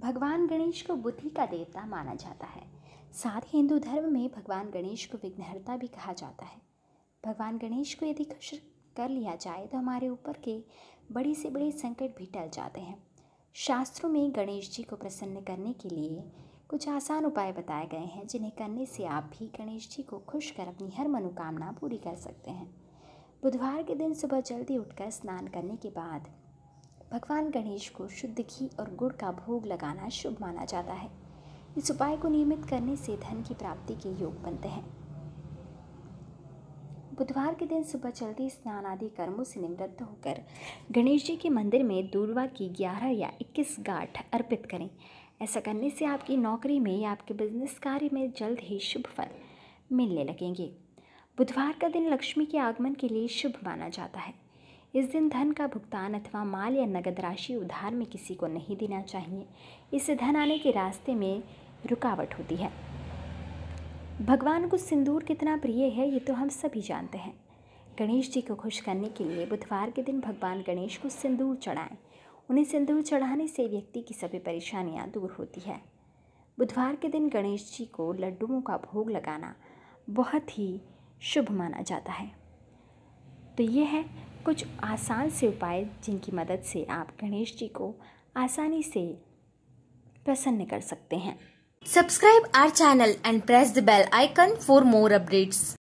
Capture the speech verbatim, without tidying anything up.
भगवान गणेश को बुद्धि का देवता माना जाता है। साथ ही हिंदू धर्म में भगवान गणेश को विघ्नहर्ता भी कहा जाता है। भगवान गणेश को यदि खुश कर लिया जाए तो हमारे ऊपर के बड़े से बड़े संकट भी टल जाते हैं। शास्त्रों में गणेश जी को प्रसन्न करने के लिए कुछ आसान उपाय बताए गए हैं, जिन्हें करने से आप भी गणेश जी को खुश कर अपनी हर मनोकामना पूरी कर सकते हैं। बुधवार के दिन सुबह जल्दी उठकर स्नान करने के बाद भगवान गणेश को शुद्ध घी और गुड़ का भोग लगाना शुभ माना जाता है। इस उपाय को नियमित करने से धन की प्राप्ति के योग बनते हैं। बुधवार के दिन सुबह जल्दी स्नान आदि कर्मों से निवृत्त होकर गणेश जी के मंदिर में दूर्वा की ग्यारह या इक्कीस गांठ अर्पित करें। ऐसा करने से आपकी नौकरी में या आपके बिजनेस कार्य में जल्द ही शुभ फल मिलने लगेंगे। बुधवार का दिन लक्ष्मी के आगमन के लिए शुभ माना जाता है। इस दिन धन का भुगतान अथवा माल या नगद राशि उधार में किसी को नहीं देना चाहिए। इससे धन आने के रास्ते में रुकावट होती है। भगवान को सिंदूर कितना प्रिय है ये तो हम सभी जानते हैं। गणेश जी को खुश करने के लिए बुधवार के दिन भगवान गणेश को सिंदूर चढ़ाएं। उन्हें सिंदूर चढ़ाने से व्यक्ति की सभी परेशानियां दूर होती है। बुधवार के दिन गणेश जी को लड्डुओं का भोग लगाना बहुत ही शुभ माना जाता है। तो ये है कुछ आसान से उपाय जिनकी मदद से आप गणेश जी को आसानी से प्रसन्न कर सकते हैं। Subscribe our channel and press the bell icon for more updates.